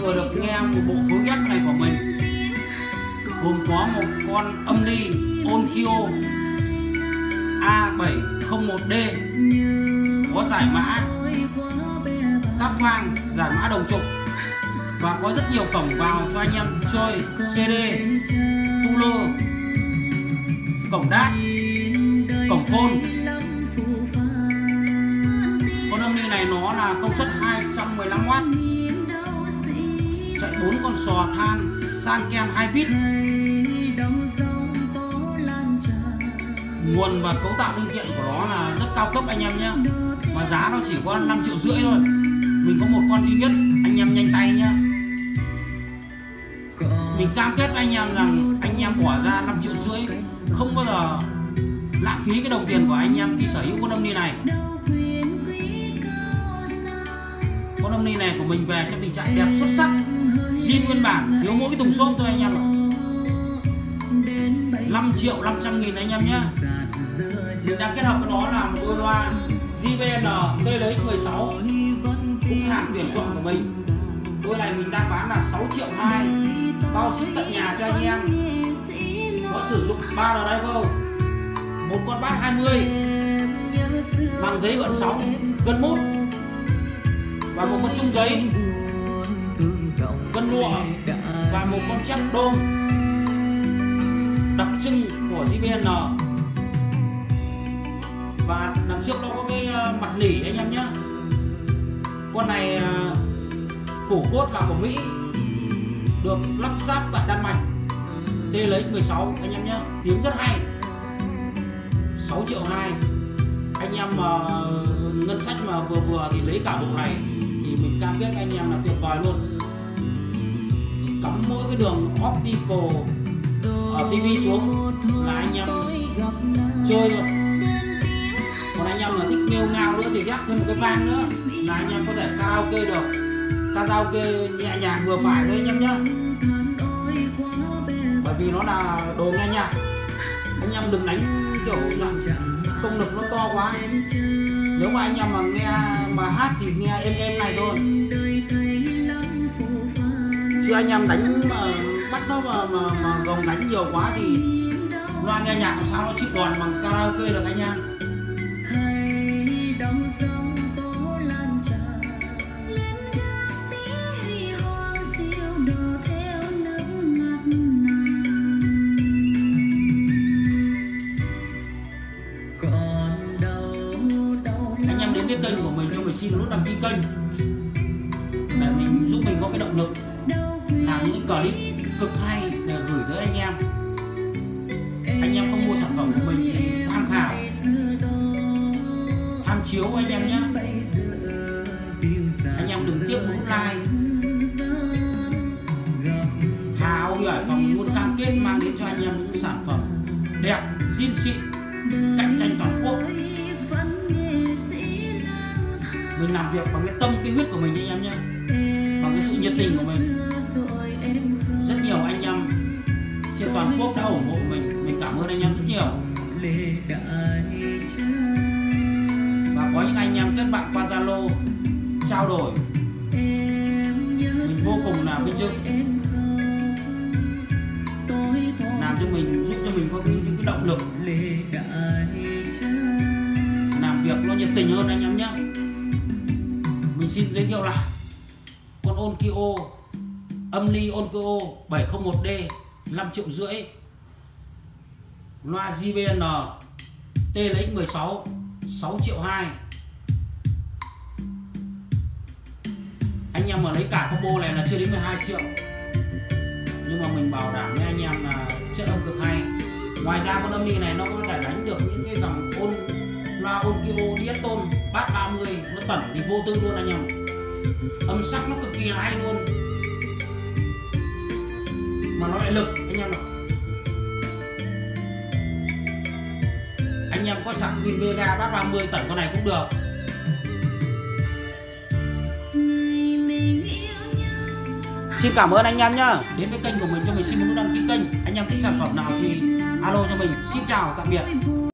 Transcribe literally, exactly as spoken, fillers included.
vừa được nghe một bộ phối ghép này của mình, gồm có một con âm ly Onkyo A bảy không một D có giải mã cáp vang, giải mã đồng trục và có rất nhiều cổng vào cho anh em chơi xê đê, tu lơ, cổng đát, cổng phone. Con âm ly này nó là công suất hai trăm mười lăm oát, chạy bốn con sò than Sanken hai vít. Nguồn và cấu tạo linh kiện của nó là rất cao cấp anh em nhé, mà giá nó chỉ có năm triệu rưỡi thôi. Mình có một con duy nhất, anh em nhanh tay nhé. Mình cam kết với anh em rằng anh em bỏ ra năm triệu rưỡi không bao giờ lãng phí cái đồng tiền của anh em khi sở hữu con âm ly này. Con âm ly này của mình về trong tình trạng đẹp xuất sắc, zin nguyên bản, thiếu mỗi cái thùng xốp thôi anh em ạ. năm triệu năm trăm nghìn anh em nhé. Mình đang kết hợp với nó là một đôi loa giê bê en T L X mười sáu, cũng hàng tuyển chọn của mình. Đôi này mình đang bán là sáu triệu hai, bao ship tận nhà cho anh em. Có sử dụng ba driver, một con bass hai mươi bằng giấy gợn sóng gân mút và một con chung giấy gân lụa và một con chép đôm đặc trưng của giê bê en. Và đằng trước nó có cái mặt nỉ anh em nhé. Con này cổ cốt là của Mỹ, được lắp ráp tại Đan Mạch, T L X mười sáu anh em nhé, tiếng rất hay. Sáu triệu hai. Anh em mà ngân sách mà vừa vừa thì lấy cả bộ này thì mình cam kết anh em là tuyệt vời luôn. Cắm mỗi cái đường optical ở ti vi xuống là anh em chơi rồi. Còn anh em là thích nghêu ngao nữa thì ghép thêm một cái vang nữa là anh em có thể karaoke được. Karaoke nhẹ nhàng vừa phải thôi anh em nhé, bởi vì nó là đồ nghe nhạc. Anh em đừng đánh kiểu dạng công lực nó to quá. Nếu mà anh em mà nghe mà hát thì nghe êm êm này thôi, chứ anh em đánh mà bắt nó mà, mà, mà gồng đánh nhiều quá thì loa nghe nhạc làm sao nó chịu đòn bằng karaoke được anh em. Anh em đến với kênh của mình cho mình xin nút đăng ký kênh để mình giúp mình có cái động lực làm những clip cực hay để gửi tới anh em. Anh em không mua sản phẩm của mình thì tham khảo, tham chiếu anh em nhé. Anh em đừng tiếc nút like. Hà Audio Hải Phòng luôn cam kết mang đến cho anh em những sản phẩm đẹp, zin xịn, cạnh tranh toàn quốc. Mình làm việc bằng cái tâm, cái huyết của mình anh em nhé, bằng cái sự nhiệt tình của mình. Rất nhiều anh em trên toàn quốc đã ủng hộ mình, mình cảm ơn anh em rất nhiều. Và có những anh em kết bạn qua Zalo trao đổi, mình vô cùng là vinh dự, làm cho mình, giúp cho mình có những cái động lực làm việc nó nhiệt tình hơn anh em nhé. Mình xin giới thiệu lại con Onkyo âm ly Onkyo bảy không một D năm triệu rưỡi, loa giê bê en T L X mười sáu sáu triệu hai. Anh em mà lấy cả combo này là chưa đến mười hai triệu, nhưng mà mình bảo đảm với anh em là chất âm cực hay. Ngoài ra con âm ly này nó có thể đánh được những cái dòng ôn loa Onkyo Dieston bass ba mươi, nó tẩn thì vô tư luôn anh em. Âm sắc nó cực kỳ hay luôn, mà nó lại lực anh em ạ. Anh em có sẵn Vin Vega bass ba mươi tẩn con này cũng được. Xin cảm ơn anh em nhá. Đến với kênh của mình cho mình xin một nút đăng ký kênh. Anh em thích sản phẩm nào thì alo cho mình. Xin chào tạm biệt.